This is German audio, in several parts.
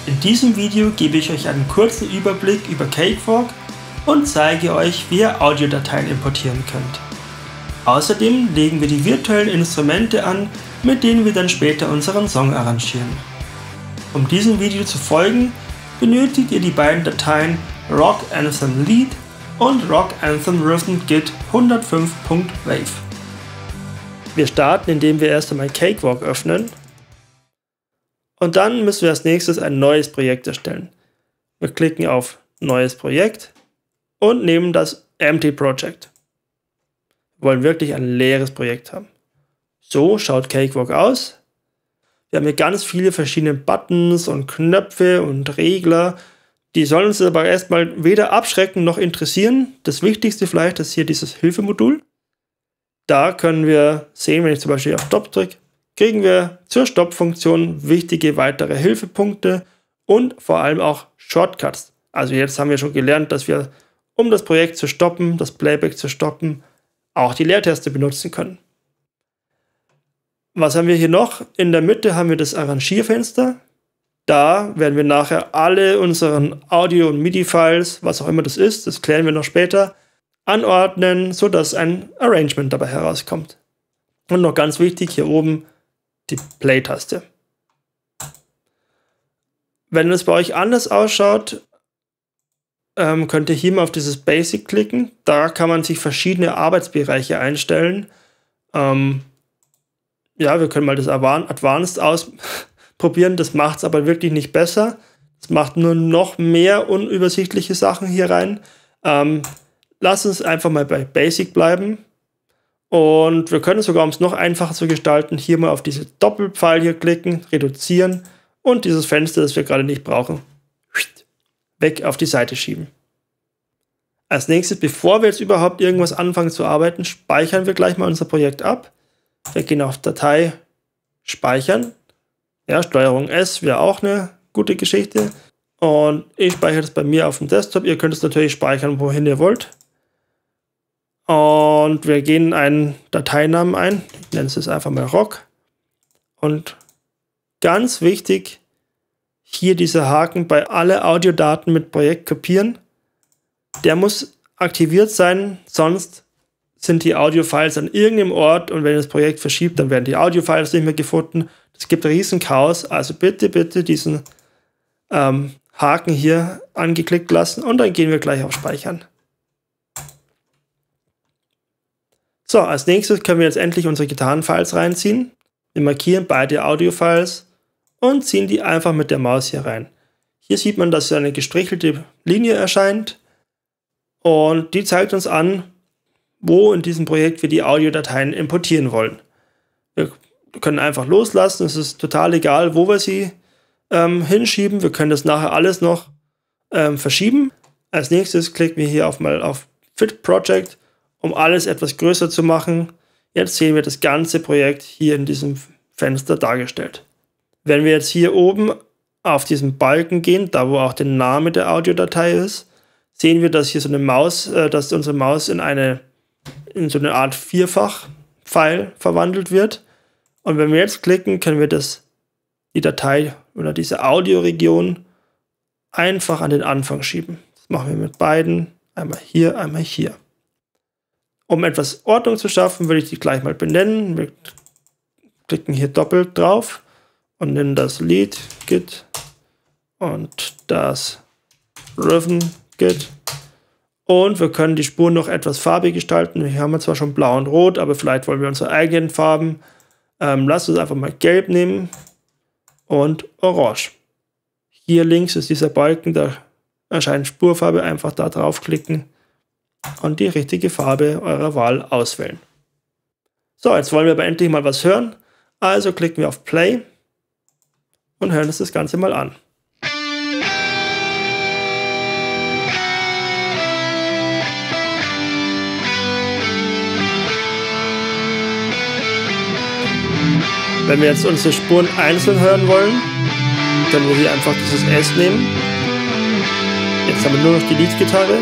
In diesem Video gebe ich euch einen kurzen Überblick über Cakewalk und zeige euch, wie ihr Audiodateien importieren könnt. Außerdem legen wir die virtuellen Instrumente an, mit denen wir dann später unseren Song arrangieren. Um diesem Video zu folgen, benötigt ihr die beiden Dateien Rock Anthem Lead und Rock Anthem Rhythm Git 105.wave. Wir starten, indem wir erst einmal Cakewalk öffnen und dann müssen wir als nächstes ein neues Projekt erstellen. Wir klicken auf Neues Projekt und nehmen das Empty Project. Wir wollen wirklich ein leeres Projekt haben. So schaut Cakewalk aus. Wir haben hier ganz viele verschiedene Buttons und Knöpfe und Regler. Die sollen uns aber erstmal weder abschrecken noch interessieren. Das Wichtigste vielleicht ist hier dieses Hilfemodul. Da können wir sehen, wenn ich zum Beispiel auf Stop drücke, kriegen wir zur Stopp-Funktion wichtige weitere Hilfepunkte und vor allem auch Shortcuts. Also jetzt haben wir schon gelernt, dass wir, um das Projekt zu stoppen, das Playback zu stoppen, auch die Leertaste benutzen können. Was haben wir hier noch? In der Mitte haben wir das Arrangierfenster. Da werden wir nachher alle unseren Audio- und MIDI-Files, was auch immer das ist, das klären wir noch später, anordnen, sodass ein Arrangement dabei herauskommt. Und noch ganz wichtig, hier oben die Play-Taste. Wenn es bei euch anders ausschaut, könnt ihr hier mal auf dieses Basic klicken. Da kann man sich verschiedene Arbeitsbereiche einstellen. Ja, wir können mal das Advanced ausprobieren. Das macht es aber wirklich nicht besser. Es macht nur noch mehr unübersichtliche Sachen hier rein. Lasst uns einfach mal bei Basic bleiben. Und wir können sogar, um es noch einfacher zu gestalten, hier mal auf diese Doppelpfeil hier klicken, reduzieren und dieses Fenster, das wir gerade nicht brauchen, weg auf die Seite schieben. Als nächstes, bevor wir jetzt überhaupt irgendwas anfangen zu arbeiten, speichern wir gleich mal unser Projekt ab. Wir gehen auf Datei, Speichern. Ja, Steuerung S wäre auch eine gute Geschichte. Und ich speichere das bei mir auf dem Desktop. Ihr könnt es natürlich speichern, wohin ihr wollt. Und wir gehen einen Dateinamen ein. Ich nenne es jetzt einfach mal Rock. Und ganz wichtig, hier dieser Haken bei alle Audiodaten mit Projekt kopieren. Der muss aktiviert sein, sonst sind die Audiofiles an irgendeinem Ort und wenn das Projekt verschiebt, dann werden die Audiofiles nicht mehr gefunden. Das gibt riesen Chaos. Also bitte, bitte diesen Haken hier angeklickt lassen und dann gehen wir gleich auf Speichern. So, als nächstes können wir jetzt endlich unsere Gitarrenfiles reinziehen. Wir markieren beide Audiofiles und ziehen die einfach mit der Maus hier rein. Hier sieht man, dass eine gestrichelte Linie erscheint und die zeigt uns an, wo in diesem Projekt wir die Audiodateien importieren wollen. Wir können einfach loslassen, es ist total egal, wo wir sie hinschieben. Wir können das nachher alles noch verschieben. Als nächstes klicken wir hier mal auf Fit Project, um alles etwas größer zu machen. Jetzt sehen wir das ganze Projekt hier in diesem Fenster dargestellt. Wenn wir jetzt hier oben auf diesen Balken gehen, da wo auch der Name der Audiodatei ist, sehen wir, dass hier so eine Maus, dass unsere Maus in so eine Art Vierfach-File verwandelt wird. Und wenn wir jetzt klicken, können wir die Datei oder diese Audioregion einfach an den Anfang schieben. Das machen wir mit beiden. Einmal hier, einmal hier. Um etwas Ordnung zu schaffen, würde ich die gleich mal benennen. Wir klicken hier doppelt drauf und nennen das Lead Git und das Rhythm Git. Und wir können die Spuren noch etwas farbig gestalten. Hier haben wir zwar schon blau und rot, aber vielleicht wollen wir unsere eigenen Farben. Lasst uns einfach mal gelb nehmen und orange. Hier links ist dieser Balken, da erscheint Spurfarbe. Einfach da draufklicken und die richtige Farbe eurer Wahl auswählen. So, jetzt wollen wir aber endlich mal was hören. Also klicken wir auf Play und hören uns das Ganze mal an. Wenn wir jetzt unsere Spuren einzeln hören wollen, können wir hier einfach dieses S nehmen. Jetzt haben wir nur noch die Lead-Gitarre.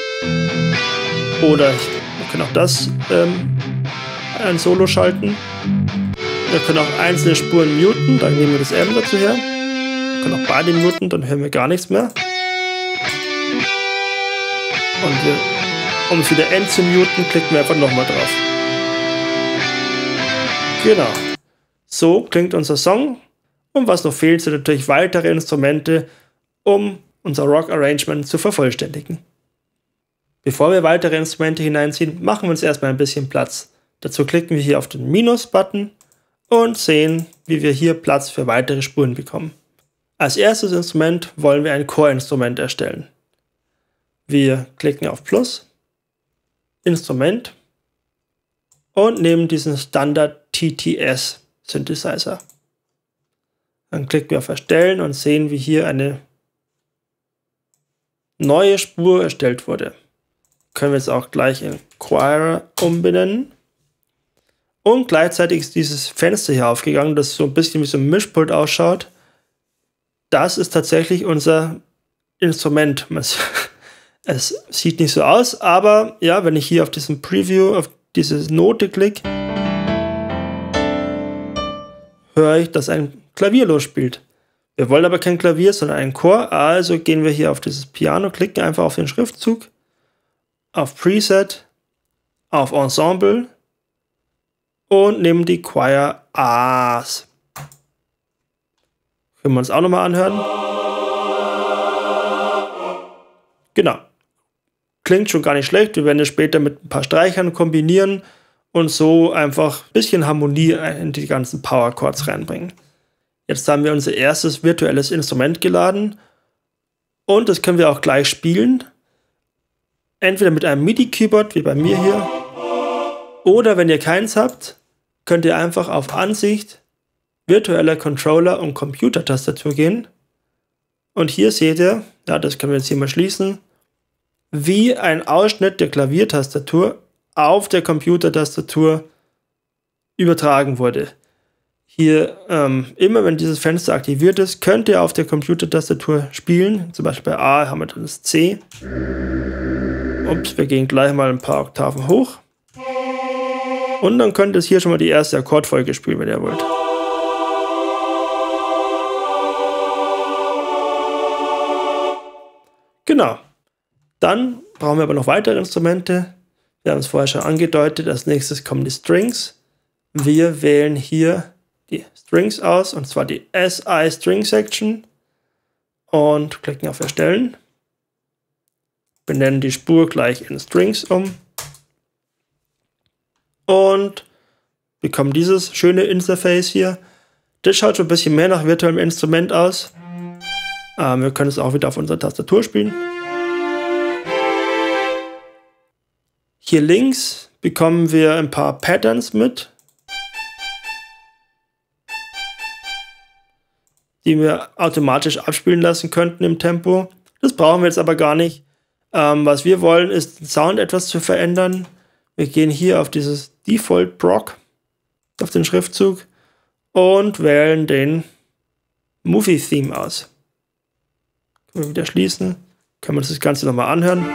Oder wir können auch das ein Solo schalten. Wir können auch einzelne Spuren muten, dann nehmen wir das M dazu her. können auch beide muten, dann hören wir gar nichts mehr. Und um es wieder endzumuten, klicken wir einfach nochmal drauf. Genau. So klingt unser Song. Und was noch fehlt, sind natürlich weitere Instrumente, um unser Rock-Arrangement zu vervollständigen. Bevor wir weitere Instrumente hineinziehen, machen wir uns erstmal ein bisschen Platz. Dazu klicken wir hier auf den Minus-Button und sehen, wie wir hier Platz für weitere Spuren bekommen. Als erstes Instrument wollen wir ein Core-Instrument erstellen. Wir klicken auf Plus, Instrument und nehmen diesen Standard TTS Synthesizer. Dann klicken wir auf Erstellen und sehen, wie hier eine neue Spur erstellt wurde. Können wir jetzt auch gleich in Choir umbenennen. Und gleichzeitig ist dieses Fenster hier aufgegangen, das so ein bisschen wie so ein Mischpult ausschaut. Das ist tatsächlich unser Instrument. Es sieht nicht so aus, aber ja, wenn ich hier auf diesen Preview, auf diese Note klicke, höre ich, dass ein Klavier losspielt. Wir wollen aber kein Klavier, sondern einen Chor, also gehen wir hier auf dieses Piano, klicken einfach auf den Schriftzug, auf Preset, auf Ensemble und nehmen die Choir A's. Können wir uns auch nochmal anhören. Genau. Klingt schon gar nicht schlecht. Wir werden es später mit ein paar Streichern kombinieren und so einfach ein bisschen Harmonie in die ganzen Power Chords reinbringen. Jetzt haben wir unser erstes virtuelles Instrument geladen und das können wir auch gleich spielen. Entweder mit einem MIDI-Keyboard, wie bei mir hier, oder wenn ihr keins habt, könnt ihr einfach auf Ansicht, virtueller Controller und Computertastatur gehen. Und hier seht ihr, ja, das können wir jetzt hier mal schließen, wie ein Ausschnitt der Klaviertastatur auf der Computertastatur übertragen wurde. Hier, immer wenn dieses Fenster aktiviert ist, könnt ihr auf der Computertastatur spielen. Zum Beispiel bei A haben wir dann das C. Ups, wir gehen gleich mal ein paar Oktaven hoch. Und dann könnt ihr hier schon mal die erste Akkordfolge spielen, wenn ihr wollt. Genau. Dann brauchen wir aber noch weitere Instrumente. Wir haben es vorher schon angedeutet. Als nächstes kommen die Strings. Wir wählen hier die Strings aus, und zwar die SI String Section. Und klicken auf Erstellen. Benennen die Spur gleich in Strings um. Und bekommen dieses schöne Interface hier. Das schaut schon ein bisschen mehr nach virtuellem Instrument aus. Wir können es auch wieder auf unserer Tastatur spielen. Hier links bekommen wir ein paar Patterns mit, die wir automatisch abspielen lassen könnten im Tempo. Das brauchen wir jetzt aber gar nicht. Was wir wollen, ist den Sound etwas zu verändern. Wir gehen hier auf dieses Default Proc, auf den Schriftzug, und wählen den Movie Theme aus. Können wir wieder schließen. Können wir uns das Ganze nochmal anhören.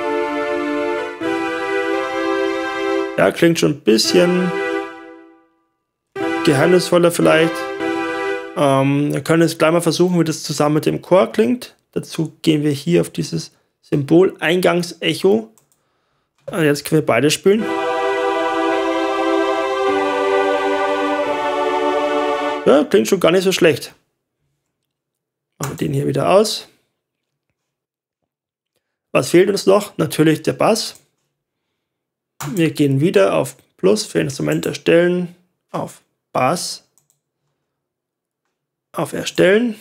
Ja, klingt schon ein bisschen geheimnisvoller vielleicht. Wir können jetzt gleich mal versuchen, wie das zusammen mit dem Chor klingt. Dazu gehen wir hier auf dieses Symbol Eingangsecho. Jetzt können wir beide spielen. Ja, klingt schon gar nicht so schlecht. Machen wir den hier wieder aus. Was fehlt uns noch? Natürlich der Bass. Wir gehen wieder auf Plus für Instrument erstellen, auf Bass, auf Erstellen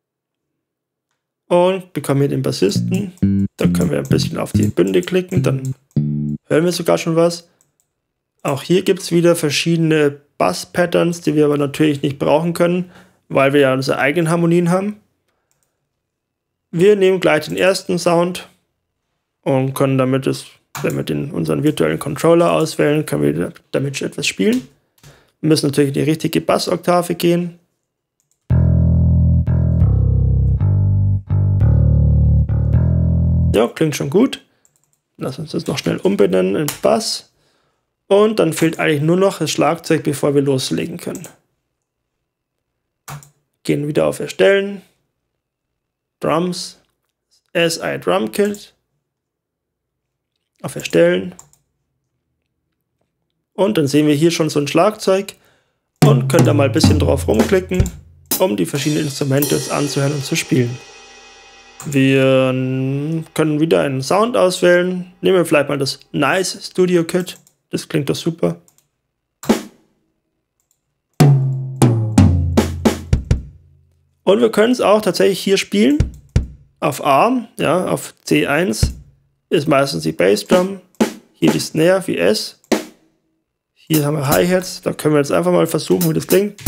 und bekommen hier den Bassisten. Dann können wir ein bisschen auf die Bünde klicken, dann hören wir sogar schon was. Auch hier gibt es wieder verschiedene Bass-Patterns, die wir aber natürlich nicht brauchen können, weil wir ja unsere eigenen Harmonien haben. Wir nehmen gleich den ersten Sound und können damit, wenn wir unseren virtuellen Controller auswählen, können wir damit schon etwas spielen. Wir müssen natürlich in die richtige Bassoktave gehen. Ja, klingt schon gut. Lass uns das noch schnell umbenennen in Bass. Und dann fehlt eigentlich nur noch das Schlagzeug, bevor wir loslegen können. Gehen wieder auf Erstellen, Drums, SI Drum Kit, auf Erstellen. Und dann sehen wir hier schon so ein Schlagzeug und können da mal ein bisschen drauf rumklicken, um die verschiedenen Instrumente uns anzuhören und zu spielen. Wir können wieder einen Sound auswählen. Nehmen wir vielleicht mal das Nice Studio Kit. Das klingt doch super. Und wir können es auch tatsächlich hier spielen. Auf A, ja, auf C1 ist meistens die Bassdrum. Hier die Snare wie S. Hier haben wir Hi-Hats. Da können wir jetzt einfach mal versuchen, wie das klingt.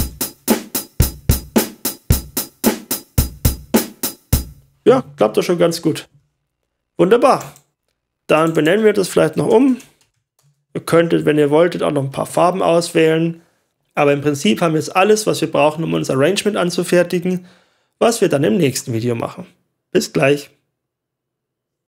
Ja, klappt doch schon ganz gut. Wunderbar. Dann benennen wir das vielleicht noch um. Ihr könntet, wenn ihr wolltet, auch noch ein paar Farben auswählen. Aber im Prinzip haben wir jetzt alles, was wir brauchen, um unser Arrangement anzufertigen, was wir dann im nächsten Video machen. Bis gleich.